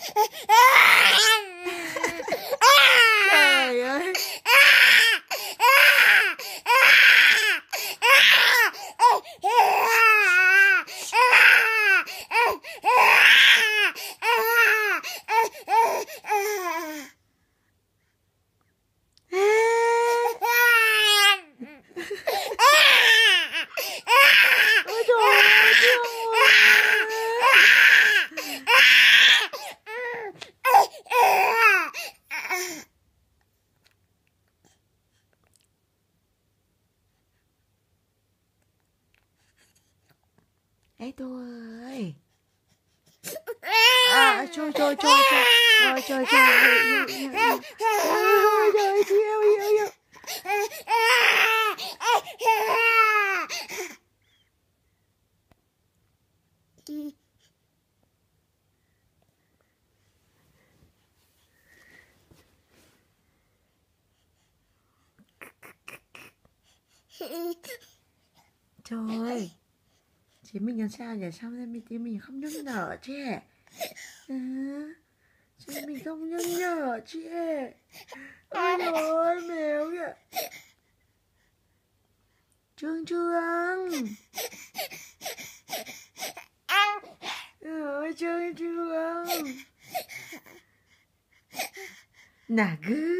Trời ơi. Ôi trời ơi, thương quá. Eddos ơi. Trời trời trời trời. Trời trời trời. Ôi trời yêu yêu yêu. Trời ơi, chị mình làm sao vậy? Sao nên mình không nhắc nhở chị? Chị mình không nhắc nhở chị. Ôi trời ơi, mèo kìa. Trương Trương. Ôi Trương Trương. Nà gư.